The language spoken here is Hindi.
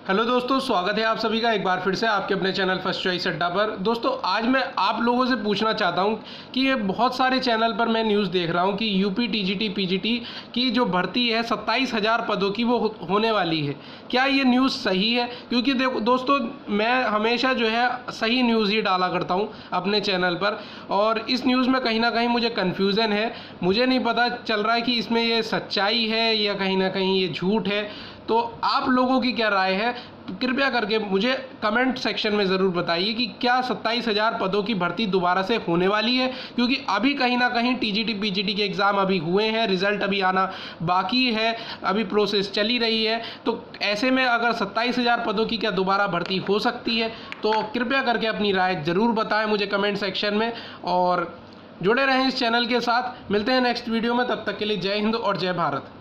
हेलो दोस्तों, स्वागत है आप सभी का एक बार फिर से आपके अपने चैनल फर्स्ट चॉइस अड्डा पर। दोस्तों, आज मैं आप लोगों से पूछना चाहता हूं कि ये बहुत सारे चैनल पर मैं न्यूज़ देख रहा हूं कि यूपी टीजीटी पीजीटी की जो भर्ती है 27,000 पदों की वो होने वाली है। क्या ये न्यूज़ सही है? क्योंकि देखो दोस्तों, मैं हमेशा जो है सही न्यूज़ ही डाला करता हूँ अपने चैनल पर, और इस न्यूज़ में कहीं ना कहीं मुझे कन्फ्यूज़न है। मुझे नहीं पता चल रहा है कि इसमें ये सच्चाई है या कहीं ना कहीं ये झूठ है। तो आप लोगों की क्या राय है? कृपया करके मुझे कमेंट सेक्शन में ज़रूर बताइए कि क्या 27,000 पदों की भर्ती दोबारा से होने वाली है? क्योंकि अभी कहीं ना कहीं टीजीटी पीजीटी के एग्ज़ाम अभी हुए हैं, रिज़ल्ट अभी आना बाकी है, अभी प्रोसेस चली रही है। तो ऐसे में अगर 27,000 पदों की क्या दोबारा भर्ती हो सकती है? तो कृपया करके अपनी राय ज़रूर बताएं मुझे कमेंट सेक्शन में, और जुड़े रहें इस चैनल के साथ। मिलते हैं नेक्स्ट वीडियो में, तब तक के लिए जय हिंद और जय भारत।